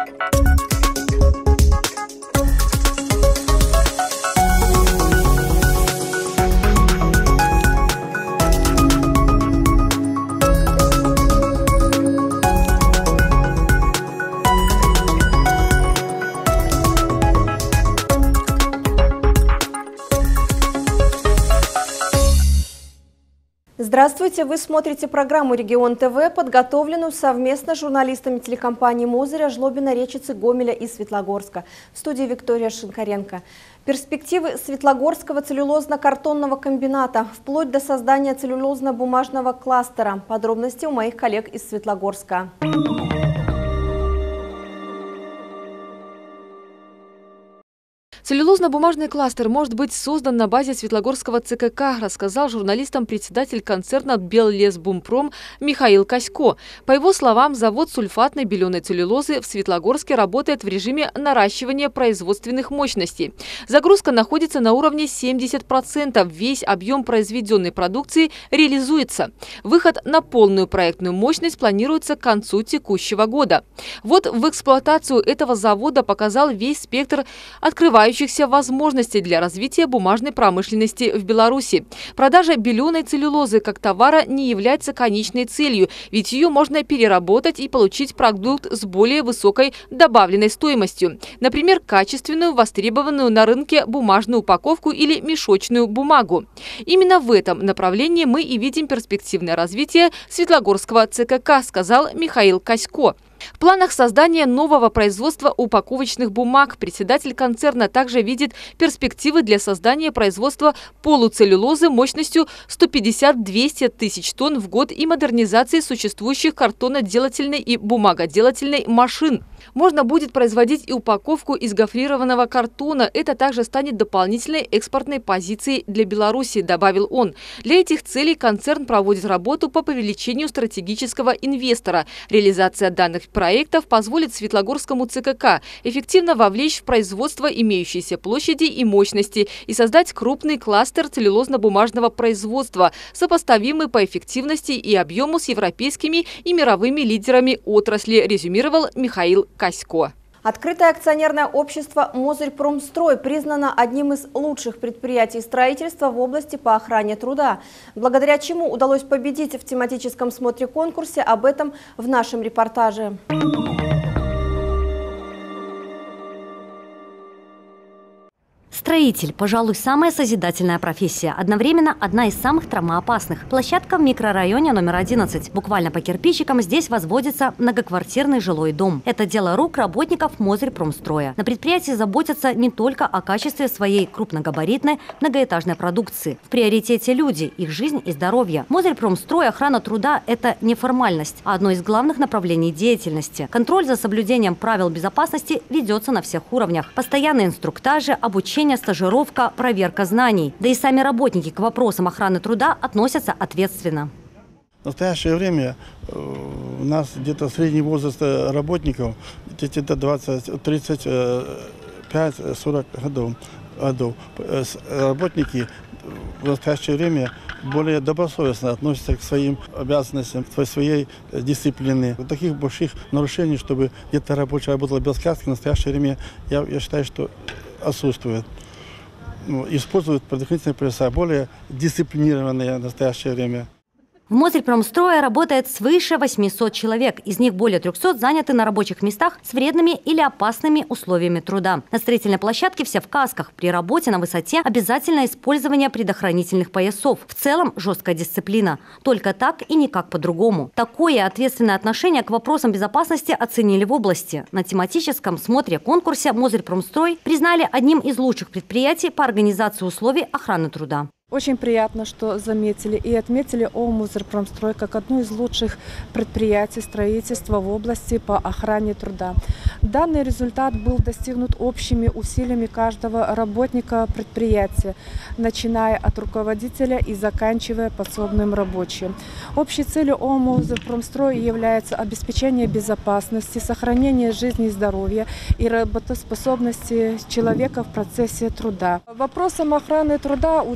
Здравствуйте! Вы смотрите программу «Регион ТВ», подготовленную совместно с журналистами телекомпании «Мозыря», Жлобина, Речицы, Гомеля и Светлогорска. В студии Виктория Шинкаренко. Перспективы Светлогорского целлюлозно-картонного комбината вплоть до создания целлюлозно-бумажного кластера. Подробности у моих коллег из Светлогорска. Целлюлозно-бумажный кластер может быть создан на базе Светлогорского ЦКК, рассказал журналистам председатель концерна «Беллесбумпром» Михаил Касько. По его словам, завод сульфатной беленой целлюлозы в Светлогорске работает в режиме наращивания производственных мощностей. Загрузка находится на уровне 70%. Весь объем произведенной продукции реализуется. Выход на полную проектную мощность планируется к концу текущего года. Вот в эксплуатацию этого завода показал весь спектр открывающихся возможностей для развития бумажной промышленности в Беларуси. Продажа беленой целлюлозы как товара не является конечной целью, ведь ее можно переработать и получить продукт с более высокой добавленной стоимостью. Например, качественную, востребованную на рынке бумажную упаковку или мешочную бумагу. Именно в этом направлении мы и видим перспективное развитие Светлогорского ЦКК, сказал Михаил Касько. В планах создания нового производства упаковочных бумаг председатель концерна также видит перспективы для создания производства полуцеллюлозы мощностью 150-200 тысяч тонн в год и модернизации существующих картоноделательной и бумагоделательной машин. Можно будет производить и упаковку из гофрированного картона. Это также станет дополнительной экспортной позицией для Беларуси, добавил он. Для этих целей концерн проводит работу по привлечению стратегического инвестора. Реализация данных проектов позволит Светлогорскому ЦКК эффективно вовлечь в производство имеющиеся площади и мощности и создать крупный кластер целлюлозно-бумажного производства, сопоставимый по эффективности и объему с европейскими и мировыми лидерами отрасли, резюмировал Михаил Касько. Открытое акционерное общество «Мозырьпромстрой» признано одним из лучших предприятий строительства в области по охране труда, благодаря чему удалось победить в тематическом смотре-конкурсе. Об этом в нашем репортаже. Строитель – пожалуй, самая созидательная профессия. Одновременно одна из самых травмоопасных. Площадка в микрорайоне номер 11. Буквально по кирпичикам здесь возводится многоквартирный жилой дом. Это дело рук работников Мозырьпромстроя. На предприятии заботятся не только о качестве своей крупногабаритной многоэтажной продукции. В приоритете люди, их жизнь и здоровье. Мозырьпромстрой, охрана труда – это не формальность, а одно из главных направлений деятельности. Контроль за соблюдением правил безопасности ведется на всех уровнях. Постоянные инструктажи, обучение, стажировка, проверка знаний. Да и сами работники к вопросам охраны труда относятся ответственно. В настоящее время у нас где-то средний возраст работников где-то 35-40 годов. Работники в настоящее время более добросовестно относятся к своим обязанностям, к своей дисциплине. Таких больших нарушений, чтобы где-то рабочая работала без каски, в настоящее время, я считаю, что отсутствует. Используют предохранительные пояса более дисциплинированные в настоящее время. В Мозырьпромстрое работает свыше 800 человек. Из них более 300 заняты на рабочих местах с вредными или опасными условиями труда. На строительной площадке все в касках. При работе на высоте обязательно использование предохранительных поясов. В целом жесткая дисциплина. Только так и никак по-другому. Такое ответственное отношение к вопросам безопасности оценили в области. На тематическом смотре-конкурсе Мозырьпромстрой признали одним из лучших предприятий по организации условий охраны труда. Очень приятно, что заметили и отметили Мозырьпромстрой как одно из лучших предприятий строительства в области по охране труда. Данный результат был достигнут общими усилиями каждого работника предприятия, начиная от руководителя и заканчивая подсобным рабочим. Общей целью Мозырьпромстроя является обеспечение безопасности, сохранение жизни и здоровья и работоспособности человека в процессе труда. Вопросам охраны труда уделяется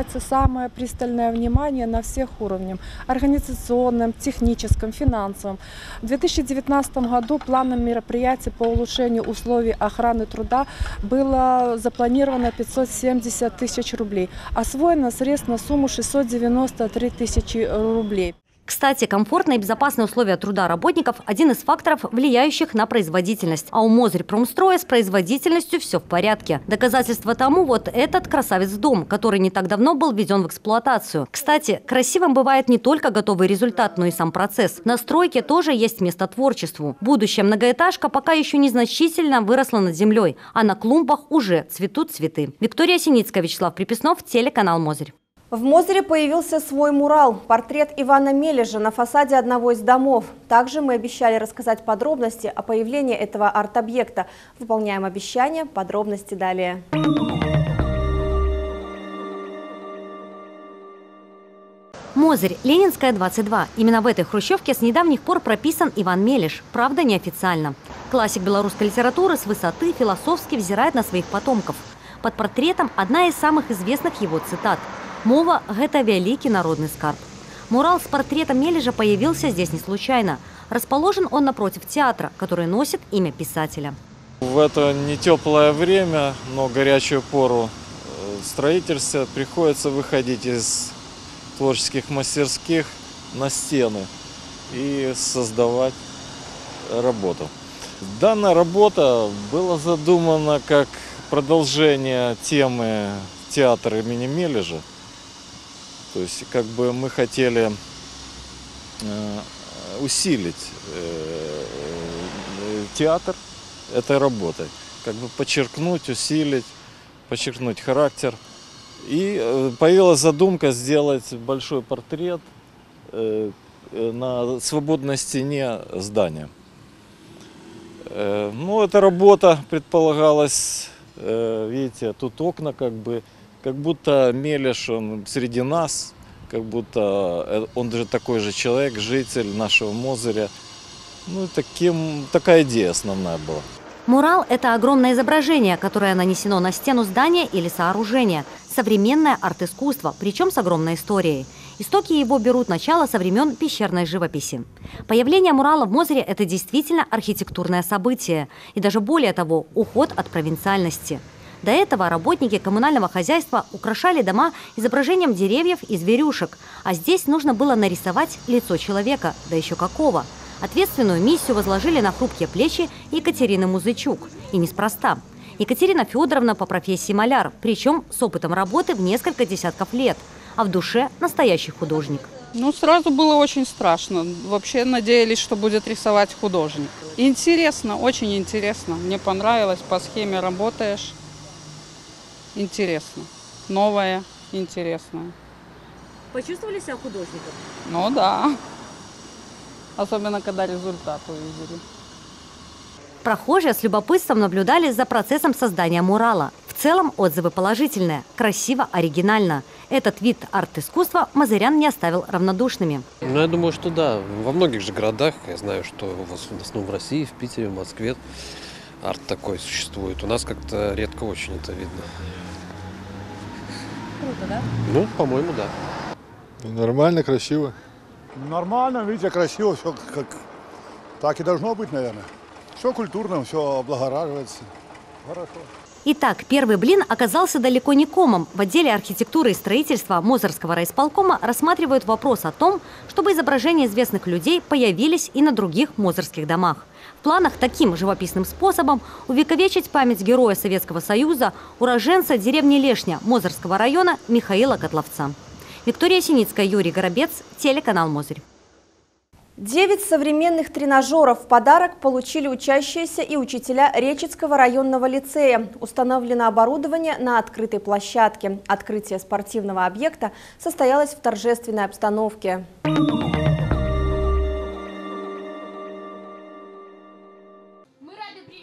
уделяется самое пристальное внимание на всех уровнях – организационном, техническом, финансовом. В 2019 году планом мероприятий по улучшению условий охраны труда было запланировано 570 тысяч рублей. Освоено средств на сумму 693 тысячи рублей. Кстати, комфортные и безопасные условия труда работников – один из факторов, влияющих на производительность. А у Мозырьпромстроя с производительностью все в порядке. Доказательство тому вот этот красавец-дом, который не так давно был введен в эксплуатацию. Кстати, красивым бывает не только готовый результат, но и сам процесс. На стройке тоже есть место творчеству. Будущая многоэтажка пока еще незначительно выросла над землей, а на клумбах уже цветут цветы. Виктория Синицкая, Вячеслав Приписнов, телеканал Мозырь. В Мозыре появился свой мурал – портрет Ивана Мележа на фасаде одного из домов. Также мы обещали рассказать подробности о появлении этого арт-объекта. Выполняем обещание, подробности далее. Мозырь, Ленинская, 22. Именно в этой хрущевке с недавних пор прописан Иван Мележ, правда неофициально. Классик белорусской литературы с высоты философски взирает на своих потомков. Под портретом одна из самых известных его цитат. «Мова – гэта вялікі народный скарб». Мурал с портретом Мележа появился здесь не случайно. Расположен он напротив театра, который носит имя писателя. В это не теплое время, но горячую пору строительства приходится выходить из творческих мастерских на стены и создавать работу. Данная работа была задумана как продолжение темы театра имени Мележа. То есть как бы мы хотели усилить театр этой работой, как бы подчеркнуть, усилить, подчеркнуть характер. И появилась задумка сделать большой портрет на свободной стене здания. Ну, эта работа предполагалась, видите, тут окна как будто Мележ, он среди нас, как будто он же такой же человек, житель нашего Мозыря. Ну, такая идея основная была. Мурал – это огромное изображение, которое нанесено на стену здания или сооружения. Современное арт-искусство, причем с огромной историей. Истоки его берут начало со времен пещерной живописи. Появление мурала в Мозыре – это действительно архитектурное событие. И даже более того, уход от провинциальности. До этого работники коммунального хозяйства украшали дома изображением деревьев и зверюшек. А здесь нужно было нарисовать лицо человека, да еще какого. Ответственную миссию возложили на хрупкие плечи Екатерины Музычук. И неспроста. Екатерина Федоровна по профессии маляр, причем с опытом работы в несколько десятков лет. А в душе настоящий художник. Ну, сразу было очень страшно. Вообще надеялись, что будет рисовать художник. Интересно, очень интересно. Мне понравилось, по схеме работаешь. Интересно. Новое, интересное. Почувствовали себя художником? Ну да. Особенно, когда результат увидели. Прохожие с любопытством наблюдали за процессом создания мурала. В целом отзывы положительные. Красиво, оригинально. Этот вид арт-искусства мозырян не оставил равнодушными. Ну, я думаю, что да. Во многих же городах, я знаю, что в основном в России, в Питере, в Москве арт такой существует. У нас как-то редко очень это видно. Круто, да? Ну, по-моему, да. Нормально, красиво. Нормально, видите, красиво, все как так и должно быть, наверное. Все культурно, все облагораживается. Хорошо. Итак, первый блин оказался далеко не комом. В отделе архитектуры и строительства Мозырского райисполкома рассматривают вопрос о том, чтобы изображения известных людей появились и на других мозырских домах. В планах таким живописным способом увековечить память героя Советского Союза, уроженца деревни Лешня Мозырского района Михаила Котловца. Виктория Синицкая, Юрий Горобец, телеканал Мозырь. 9 современных тренажеров в подарок получили учащиеся и учителя Речицкого районного лицея. Установлено оборудование на открытой площадке. Открытие спортивного объекта состоялось в торжественной обстановке.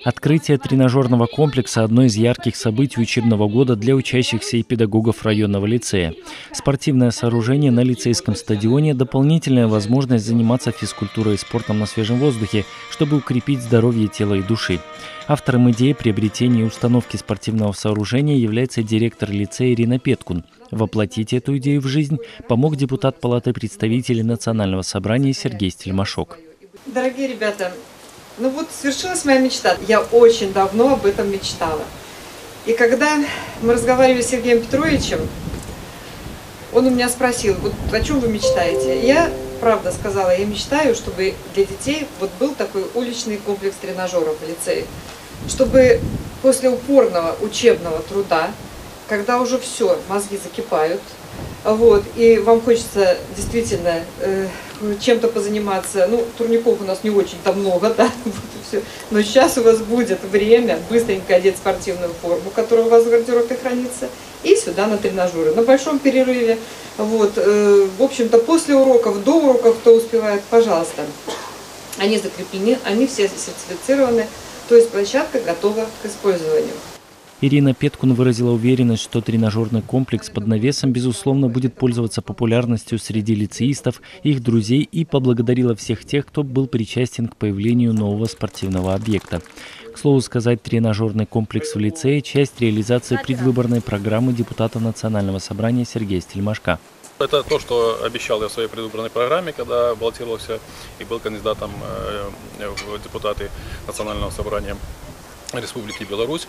Открытие тренажерного комплекса – одно из ярких событий учебного года для учащихся и педагогов районного лицея. Спортивное сооружение на лицейском стадионе – дополнительная возможность заниматься физкультурой и спортом на свежем воздухе, чтобы укрепить здоровье тела и души. Автором идеи приобретения и установки спортивного сооружения является директор лицея Ирина Петкун. Воплотить эту идею в жизнь помог депутат Палаты представителей Национального собрания Сергей Стельмашок. Дорогие ребята, ну вот свершилась моя мечта. Я очень давно об этом мечтала. И когда мы разговаривали с Сергеем Петровичем, он у меня спросил, вот о чем вы мечтаете? Я, правда, сказала, я мечтаю, чтобы для детей вот был такой уличный комплекс тренажеров в лицее. Чтобы после упорного учебного труда, когда уже все, мозги закипают, вот, и вам хочется действительно чем-то позаниматься. Ну, турников у нас не очень-то много, да, вот и все. Но сейчас у вас будет время быстренько одеть спортивную форму, которая у вас в гардеробе хранится, и сюда на тренажеры. На большом перерыве, вот, в общем-то, после уроков, до уроков, кто успевает, пожалуйста. Они закреплены, они все сертифицированы, то есть площадка готова к использованию. Ирина Петкун выразила уверенность, что тренажерный комплекс под навесом, безусловно, будет пользоваться популярностью среди лицеистов, их друзей, и поблагодарила всех тех, кто был причастен к появлению нового спортивного объекта. К слову сказать, тренажерный комплекс в лицее – часть реализации предвыборной программы депутата Национального собрания Сергея Стельмашка. Это то, что обещал я в своей предвыборной программе, когда баллотировался и был кандидатом в депутаты Национального собрания Республики Беларусь.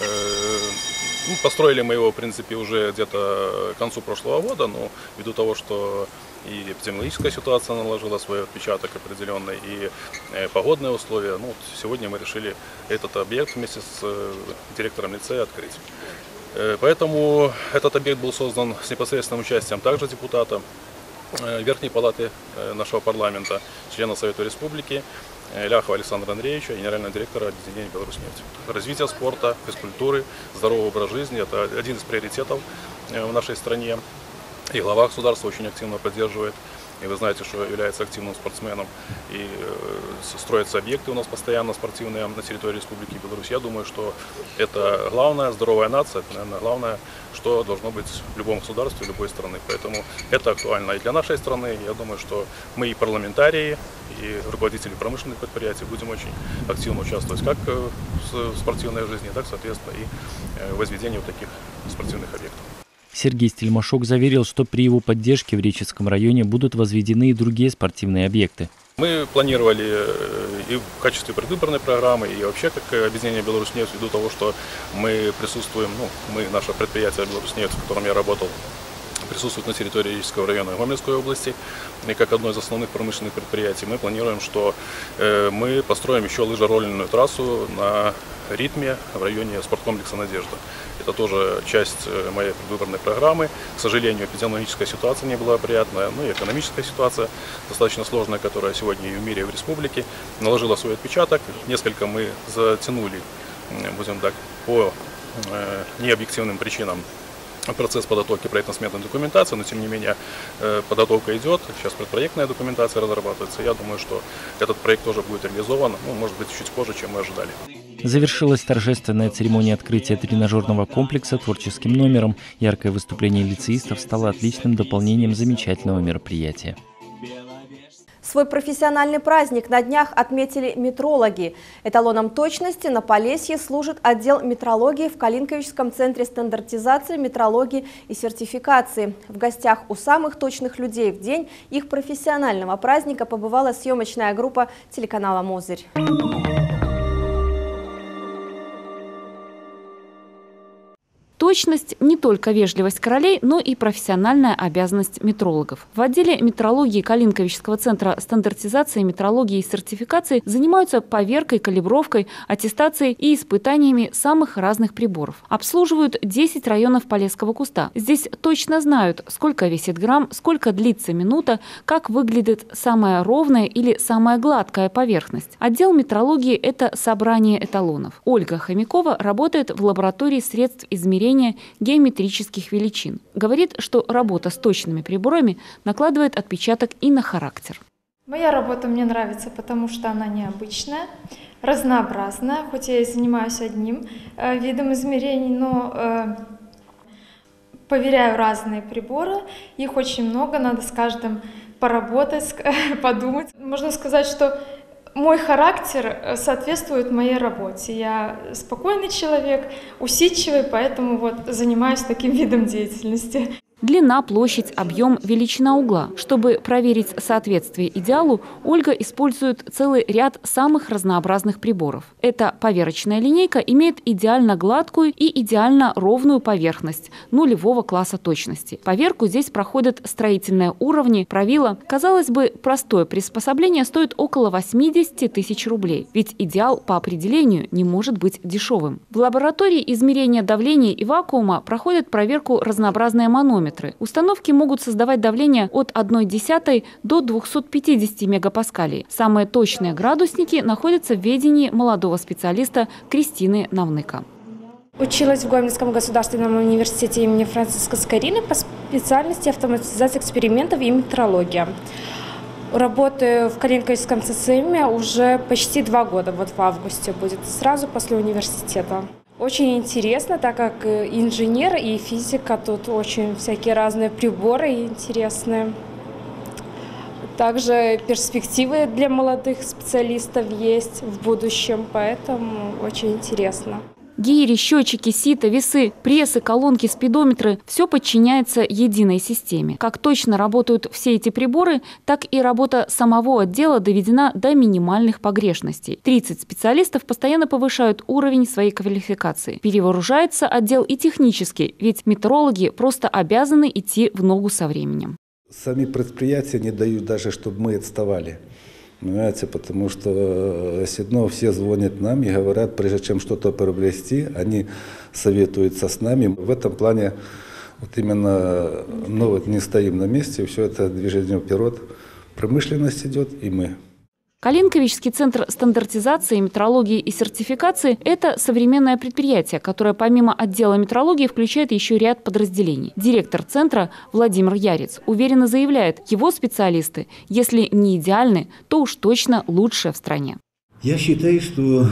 Построили мы его, в принципе, уже где-то к концу прошлого года, но ввиду того, что и эпидемиологическая ситуация наложила свой отпечаток определенный, и погодные условия, ну, вот сегодня мы решили этот объект вместе с директором лицея открыть. Поэтому этот объект был создан с непосредственным участием также депутата Верхней палаты нашего парламента, члена Совета Республики Ляхова Александра Андреевича, генерального директора объединения «Беларусьнефть». Развитие спорта, физкультуры, здоровый образ жизни – это один из приоритетов в нашей стране. И глава государства очень активно поддерживает. И вы знаете, что является активным спортсменом. И строятся объекты у нас постоянно спортивные на территории Республики Беларусь. Я думаю, что это главное, здоровая нация, это, наверное, главное, что должно быть в любом государстве, любой страны. Поэтому это актуально и для нашей страны. Я думаю, что мы и парламентарии, и руководители промышленных предприятий будем очень активно участвовать как в спортивной жизни, так, соответственно, и в возведении вот таких спортивных объектов. Сергей Стельмашок заверил, что при его поддержке в Речицком районе будут возведены и другие спортивные объекты. Мы планировали и в качестве предвыборной программы, и вообще как объединение «Беларусьнефть», ввиду того, что мы присутствуем, наше предприятие «Беларусьнефть», в котором я работал, присутствует на территории Речицкого района и Гомельской области, и как одно из основных промышленных предприятий. Мы планируем, что мы построим еще лыжероллерную трассу на ритме в районе спорткомплекса «Надежда». Это тоже часть моей предвыборной программы. К сожалению, эпидемиологическая ситуация не была приятная, и экономическая ситуация достаточно сложная, которая сегодня и в мире, и в республике, наложила свой отпечаток. Несколько мы затянули, будем так, по необъективным причинам процесс подготовки проектно-сметной документации, но тем не менее подготовка идет, сейчас предпроектная документация разрабатывается. Я думаю, что этот проект тоже будет реализован, может быть, чуть позже, чем мы ожидали. Завершилась торжественная церемония открытия тренажерного комплекса творческим номером. Яркое выступление лицеистов стало отличным дополнением замечательного мероприятия. Свой профессиональный праздник на днях отметили метрологи. Эталоном точности на Полесье служит отдел метрологии в Калинковичском центре стандартизации, метрологии и сертификации. В гостях у самых точных людей в день их профессионального праздника побывала съемочная группа телеканала «Мозырь». Точность – не только вежливость королей, но и профессиональная обязанность метрологов. В отделе метрологии Калинковичского центра стандартизации, метрологии и сертификации занимаются поверкой, калибровкой, аттестацией и испытаниями самых разных приборов. Обслуживают 10 районов Полесского куста. Здесь точно знают, сколько весит грамм, сколько длится минута, как выглядит самая ровная или самая гладкая поверхность. Отдел метрологии – это собрание эталонов. Ольга Хомякова работает в лаборатории средств измерения геометрических величин. Говорит, что работа с точными приборами накладывает отпечаток и на характер. Моя работа мне нравится, потому что она необычная, разнообразная, хоть я и занимаюсь одним видом измерений, но проверяю разные приборы, их очень много, надо с каждым поработать, подумать. Можно сказать, что мой характер соответствует моей работе. Я спокойный человек, усидчивый, поэтому вот занимаюсь таким видом деятельности. Длина, площадь, объем, величина угла. Чтобы проверить соответствие идеалу, Ольга использует целый ряд самых разнообразных приборов. Эта поверочная линейка имеет идеально гладкую и идеально ровную поверхность нулевого класса точности. Поверку здесь проходят строительные уровни, правила. Казалось бы, простое приспособление стоит около 80 тысяч рублей, ведь идеал по определению не может быть дешевым. В лаборатории измерения давления и вакуума проходят проверку разнообразные манометры. Установки могут создавать давление от 0,1 до 250 мегапаскалей. Самые точные градусники находятся в ведении молодого специалиста Кристины Навныка. Училась в Гомельском государственном университете имени Франциска Скорины по специальности автоматизация экспериментов и метрология. Работаю в Калинковском ЦСМ уже почти 2 года, вот в августе будет, сразу после университета. Очень интересно, так как инженер и физика, тут очень всякие разные приборы интересные. Также перспективы для молодых специалистов есть в будущем, поэтому очень интересно. Гири, счетчики, сито, весы, прессы, колонки, спидометры – все подчиняется единой системе. Как точно работают все эти приборы, так и работа самого отдела доведена до минимальных погрешностей. 30 специалистов постоянно повышают уровень своей квалификации. Перевооружается отдел и технически, ведь метрологи просто обязаны идти в ногу со временем. Сами предприятия не дают даже, чтобы мы отставали. Понимаете, потому что все равно все звонят нам и говорят, прежде чем что-то приобрести, они советуются с нами. В этом плане вот именно вот не стоим на месте, все это движение вперед. Промышленность идет и мы. Калинковичский центр стандартизации, метрологии и сертификации – это современное предприятие, которое помимо отдела метрологии включает еще ряд подразделений. Директор центра Владимир Ярец уверенно заявляет, его специалисты, если не идеальны, то уж точно лучшие в стране. Я считаю, что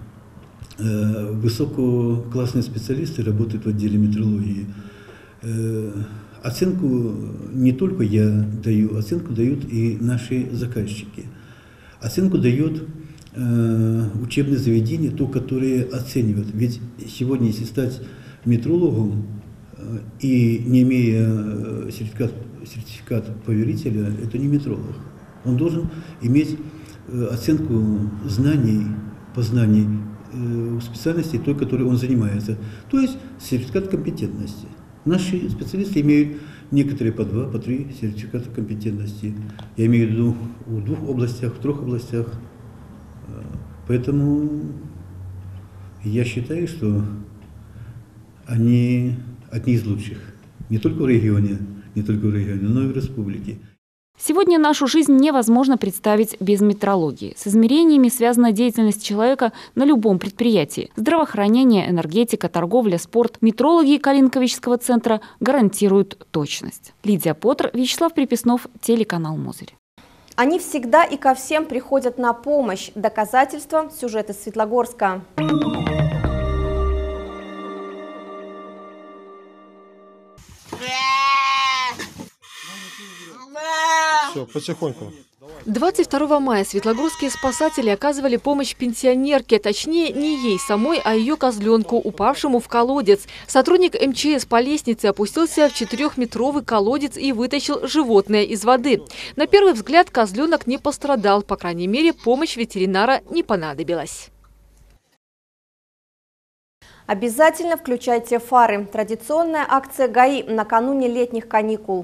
высококлассные специалисты работают в отделе метрологии. Оценку не только я даю, оценку дают и наши заказчики. Оценку дает учебное заведение, то, которое оценивает. Ведь сегодня, если стать метрологом и не имея сертификат поверителя, это не метролог. Он должен иметь оценку знаний, познаний в специальности той, которой он занимается. То есть сертификат компетентности. Наши специалисты имеют некоторые по 2, по 3 сертификата компетентности. Я имею в виду в 2 областях, в 3 областях. Поэтому я считаю, что они одни из лучших. Не только в регионе, но и в республике. Сегодня нашу жизнь невозможно представить без метрологии. С измерениями связана деятельность человека на любом предприятии. Здравоохранение, энергетика, торговля, спорт. Метрологи Калинковичского центра гарантируют точность. Лидия Поттер, Вячеслав Приписнов, телеканал Мозырь. Они всегда и ко всем приходят на помощь. Доказательства – сюжет из Светлогорска. Все, потихоньку. 22 мая светлогорские спасатели оказывали помощь пенсионерке, точнее не ей самой, а ее козленку, упавшему в колодец. Сотрудник МЧС по лестнице опустился в 4-метровый колодец и вытащил животное из воды. На первый взгляд козленок не пострадал, по крайней мере, помощь ветеринара не понадобилась. Обязательно включайте фары. Традиционная акция ГАИ накануне летних каникул.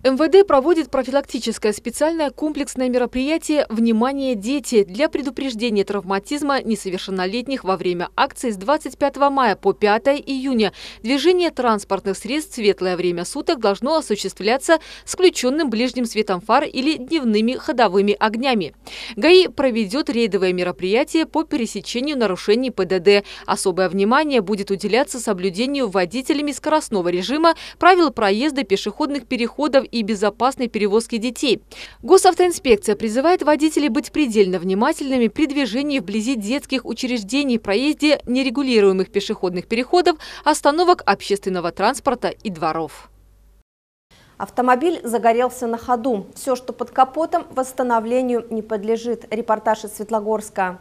МВД проводит профилактическое специальное комплексное мероприятие «Внимание, дети» для предупреждения травматизма несовершеннолетних во время акции с 25 мая по 5 июня. Движение транспортных средств в светлое время суток должно осуществляться с включенным ближним светом фар или дневными ходовыми огнями. ГАИ проведет рейдовое мероприятие по пересечению нарушений ПДД. Особое внимание будет уделяться соблюдению водителями скоростного режима, правил проезда, пешеходных переходов и безопасной перевозки детей. Госавтоинспекция призывает водителей быть предельно внимательными при движении вблизи детских учреждений, проезде нерегулируемых пешеходных переходов, остановок общественного транспорта и дворов. Автомобиль загорелся на ходу. Все, что под капотом, восстановлению не подлежит. Репортаж из Светлогорска.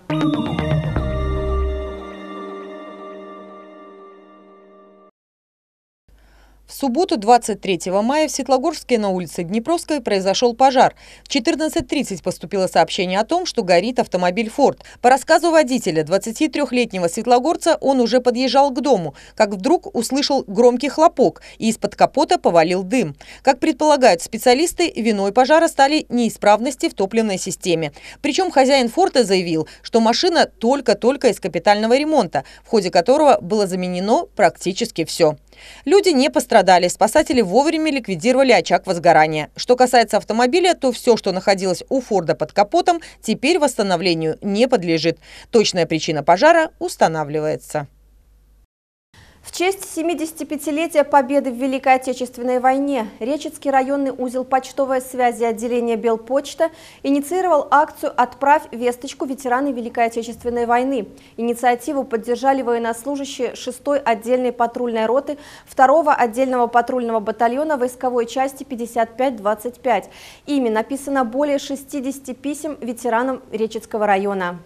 В субботу, 23 мая, в Светлогорске на улице Днепровской произошел пожар. В 14:30 поступило сообщение о том, что горит автомобиль «Форд». По рассказу водителя, 23-летнего светлогорца, он уже подъезжал к дому, как вдруг услышал громкий хлопок и из-под капота повалил дым. Как предполагают специалисты, виной пожара стали неисправности в топливной системе. Причем хозяин «Форда» заявил, что машина только-только из капитального ремонта, в ходе которого было заменено практически все. Люди не пострадали, спасатели вовремя ликвидировали очаг возгорания. Что касается автомобиля, то все, что находилось у «Форда» под капотом, теперь восстановлению не подлежит. Точная причина пожара устанавливается. В честь 75-летия Победы в Великой Отечественной войне Речицкий районный узел почтовой связи отделения Белпочта инициировал акцию «Отправь весточку ветераны Великой Отечественной войны». Инициативу поддержали военнослужащие 6-й отдельной патрульной роты 2-го отдельного патрульного батальона войсковой части 55-25. Ими написано более 60 писем ветеранам Речицкого района.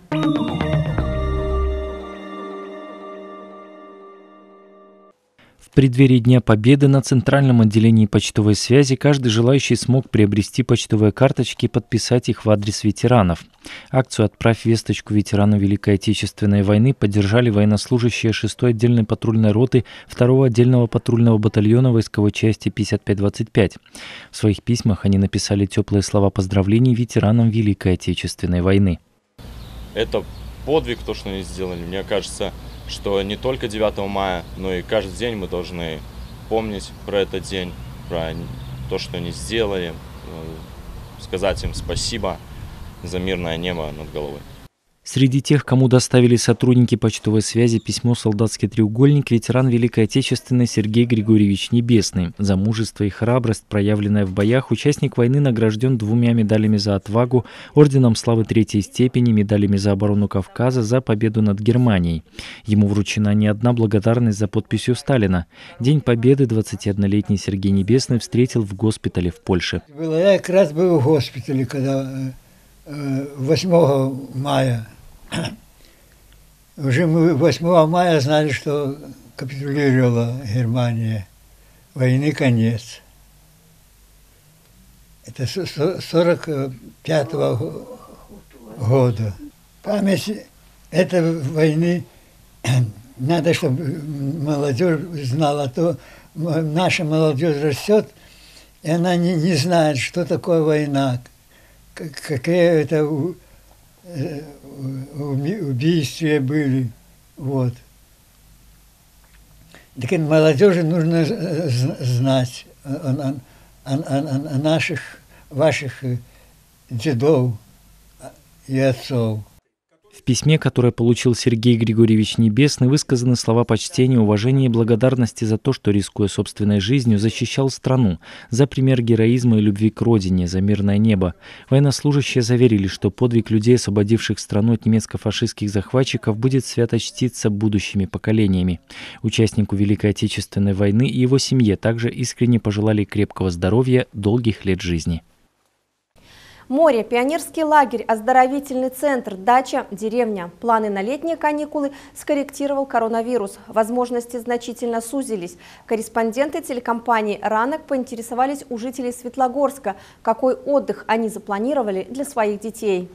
В преддверии Дня Победы на Центральном отделении почтовой связи каждый желающий смог приобрести почтовые карточки и подписать их в адрес ветеранов. Акцию «Отправь весточку ветерану Великой Отечественной войны» поддержали военнослужащие 6-й отдельной патрульной роты 2-го отдельного патрульного батальона войсковой части 55-25. В своих письмах они написали теплые слова поздравлений ветеранам Великой Отечественной войны. Это подвиг, то, что они сделали, мне кажется, что не только 9 мая, но и каждый день мы должны помнить про этот день, про то, что они сделали, сказать им спасибо за мирное небо над головой. Среди тех, кому доставили сотрудники почтовой связи письмо «Солдатский треугольник», ветеран Великой Отечественной Сергей Григорьевич Небесный. За мужество и храбрость, проявленное в боях, участник войны награжден 2 медалями за отвагу, орденом славы 3-й степени, медалями за оборону Кавказа, за победу над Германией. Ему вручена не одна благодарность за подписью Сталина. День Победы 21-летний Сергей Небесный встретил в госпитале в Польше. Я как раз был в госпитале, когда 8 мая. Уже мы 8 мая знали, что капитулировала Германия. Войны конец. Это 45-го года. Память этой войны, надо, чтобы молодежь знала, то наша молодежь растет, и она не знает, что такое война, какие это убийства были. Вот. Так молодежи нужно знать о наших, ваших дедов и отцов. В письме, которое получил Сергей Григорьевич Небесный, высказаны слова почтения, уважения и благодарности за то, что, рискуя собственной жизнью, защищал страну, за пример героизма и любви к родине, за мирное небо. Военнослужащие заверили, что подвиг людей, освободивших страну от немецко-фашистских захватчиков, будет свято чтиться будущими поколениями. Участнику Великой Отечественной войны и его семье также искренне пожелали крепкого здоровья, долгих лет жизни. Море, пионерский лагерь, оздоровительный центр, дача, деревня. Планы на летние каникулы скорректировал коронавирус. Возможности значительно сузились. Корреспонденты телекомпании «Ранок» поинтересовались у жителей Светлогорска, какой отдых они запланировали для своих детей.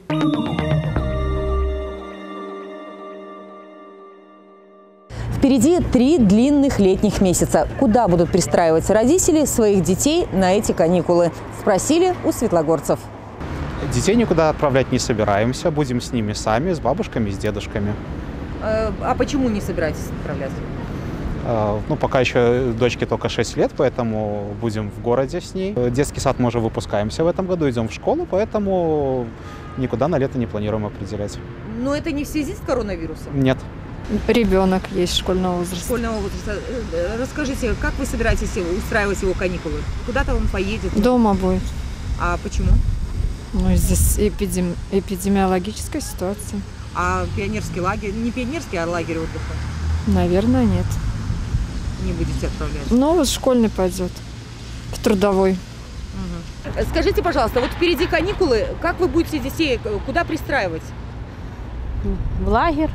Впереди 3 длинных летних месяца. Куда будут пристраивать родители своих детей на эти каникулы? Спросили у светлогорцев. Детей никуда отправлять не собираемся. Будем с ними сами, с бабушками, с дедушками. А почему не собираетесь отправлять? Ну, пока еще дочке только 6 лет, поэтому будем в городе с ней. Детский сад мы уже выпускаемся в этом году, идем в школу, поэтому никуда на лето не планируем определять. Но это не в связи с коронавирусом? Нет. Ребенок есть школьного возраста. Школьного возраста. Расскажите, как вы собираетесь устраивать его каникулы? Куда-то он поедет? Дома будет. А почему? Ну, здесь эпидемиологическая ситуация. А пионерский лагерь, не пионерский, а лагерь отдыха? Наверное, нет. Не будете отправлять? Ну, вот школьный пойдет, в трудовой. Угу. Скажите, пожалуйста, вот впереди каникулы, как вы будете детей, куда пристраивать? В лагерь.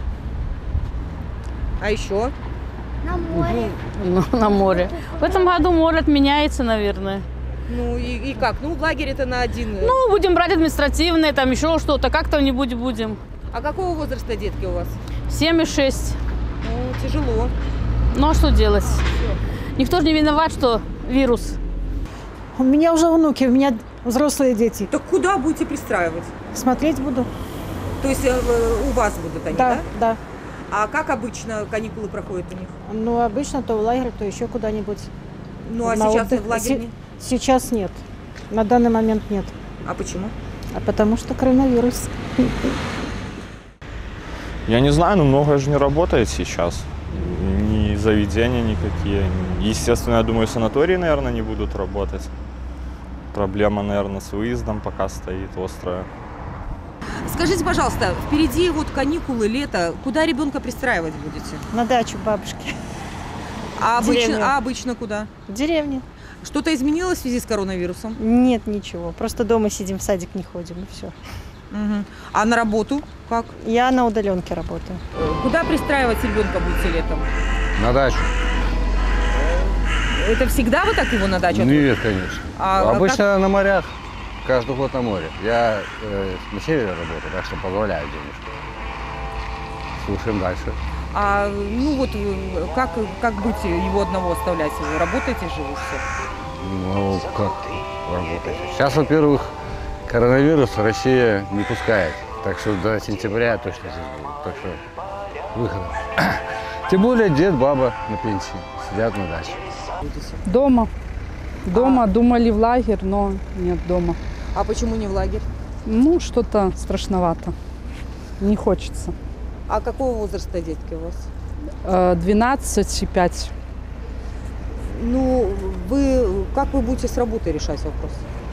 А еще? На море. На море. В этом году море отменяется, наверное. Ну и как? Ну, в лагере это на один. Ну, будем брать административные, там еще что-то, как-то-нибудь будем. А какого возраста детки у вас? 7 и 6. Ну, тяжело. Ну, а что делать? Никто же не виноват, что вирус. У меня уже внуки, у меня взрослые дети. Так куда будете пристраивать? Смотреть буду. То есть у вас будут они, да? Да. А как обычно каникулы проходят у них? Ну, обычно то в лагерь, то еще куда-нибудь. Ну, а сейчас в лагере нет? Сейчас нет. На данный момент нет. А почему? А потому что коронавирус. Я не знаю, но многое же не работает сейчас. Ни заведения никакие. Естественно, я думаю, санатории, наверное, не будут работать. Проблема, наверное, с выездом пока стоит острая. Скажите, пожалуйста, впереди вот каникулы, лето. Куда ребенка пристраивать будете? На дачу бабушки. А обычно куда? В деревне. Что-то изменилось в связи с коронавирусом? Нет, ничего. Просто дома сидим, в садик не ходим, и все. Угу. А на работу как? Я на удаленке работаю. Куда пристраивать ребенка будете летом? На дачу. Это всегда вы так его на дачу? Нет, конечно. Обычно на морях. Каждый год на море. Я на севере работаю, так что позволяю денежку. Слушаем дальше. А ну вот как быть его одного оставлять? Вы работаете же вы все? Ну, как работаете? Сейчас, во-первых, коронавирус Россия не пускает. Так что до сентября точно здесь будет. Так что выхода. Тем более дед, баба на пенсии сидят на даче. Дома. Дома. Думали в лагерь, но нет дома. А почему не в лагерь? Ну, что-то страшновато. Не хочется. А какого возраста детки у вас? 12 и 5. Ну, как вы будете с работой решать вопрос?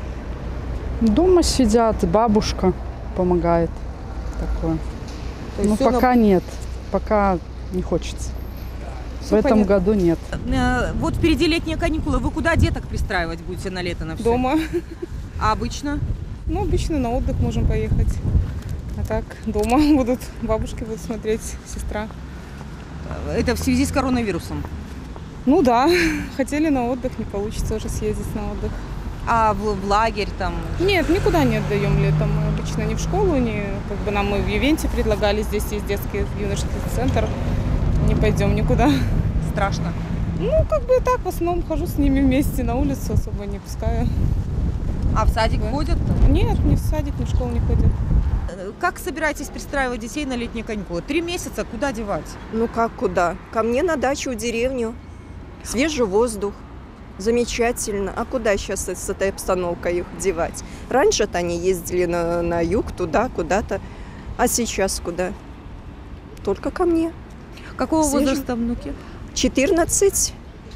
Дома сидят, бабушка помогает. Такое. Ну, пока нет. Пока не хочется. Все в этом понятно. году нет. Вот впереди летние каникулы. Вы куда деток пристраивать будете на лето, на все? Дома. А обычно? Ну, обычно на отдых можем поехать. А так дома будут, бабушки будут смотреть, сестра. Это в связи с коронавирусом? Ну да, хотели на отдых, не получится уже съездить на отдых. А в лагерь там? Нет, никуда не отдаем летом. Мы обычно ни в школу, ни как бы нам и в Ивенте предлагали, здесь есть детский юношеский центр. Не пойдем никуда. Страшно? Ну, как бы так, в основном хожу с ними вместе на улицу, особо не пускаю. А в садик ходят? Нет, ни в садик, ни в школу не ходят. Как собираетесь пристраивать детей на летние каникулы? 3 месяца, куда девать? Ну как куда? Ко мне на дачу, в деревню. Свежий воздух. Замечательно. А куда сейчас с этой обстановкой их девать? Раньше-то они ездили на юг, туда, куда-то. А сейчас куда? Только ко мне. Какого возраста внуки? 14,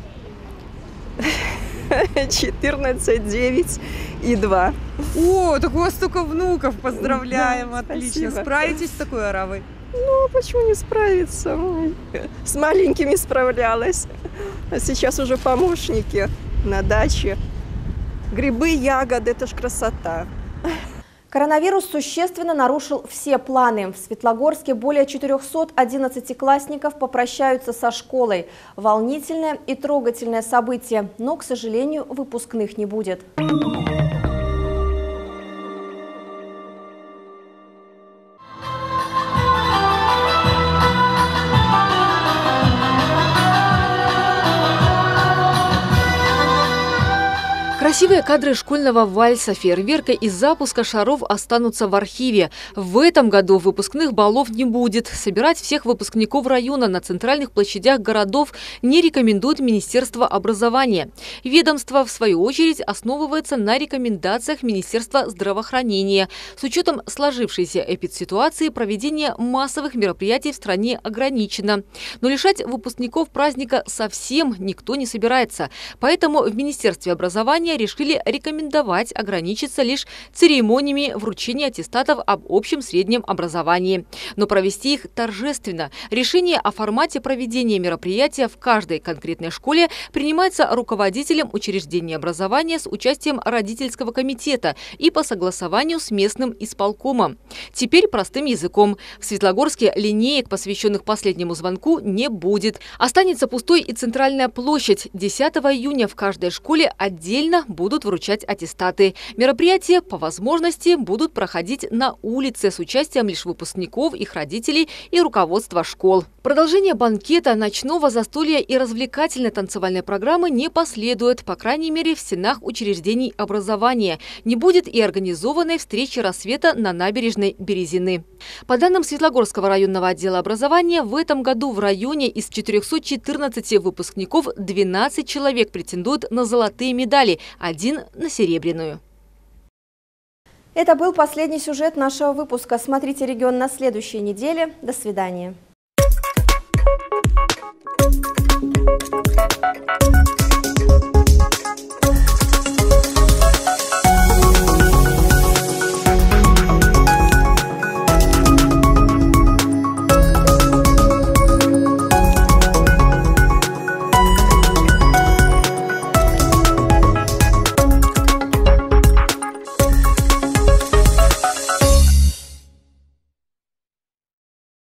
9 и 2. О, так у вас столько внуков, поздравляем, да, отлично. Спасибо. Справитесь с такой оравой? Ну, почему не справиться? С маленькими справлялась, а сейчас уже помощники на даче. Грибы, ягоды, это ж красота. Коронавирус существенно нарушил все планы. В Светлогорске более 400 11-классников попрощаются со школой. Волнительное и трогательное событие, но, к сожалению, выпускных не будет. Красивые кадры школьного вальса, фейерверка и запуска шаров останутся в архиве. В этом году выпускных баллов не будет. Собирать всех выпускников района на центральных площадях городов не рекомендует Министерство образования. Ведомство, в свою очередь, основывается на рекомендациях Министерства здравоохранения. С учетом сложившейся эпидситуации проведение массовых мероприятий в стране ограничено. Но лишать выпускников праздника совсем никто не собирается. Поэтому в Министерстве образования решили рекомендовать ограничиться лишь церемониями вручения аттестатов об общем среднем образовании. Но провести их торжественно. Решение о формате проведения мероприятия в каждой конкретной школе принимается руководителем учреждения образования с участием родительского комитета и по согласованию с местным исполкомом. Теперь простым языком. В Светлогорске линеек, посвященных последнему звонку, не будет. Останется пустой и центральная площадь. 10 июня в каждой школе отдельно будут вручать аттестаты. Мероприятия по возможности будут проходить на улице с участием лишь выпускников, их родителей и руководства школ. Продолжение банкета, ночного застолья и развлекательной танцевальной программы не последует, по крайней мере, в стенах учреждений образования. Не будет и организованной встречи рассвета на набережной Березины. По данным Светлогорского районного отдела образования, в этом году в районе из 414 выпускников 12 человек претендуют на золотые медали, 1 на серебряную. Это был последний сюжет нашего выпуска. Смотрите «Регион» на следующей неделе. До свидания. Thank you.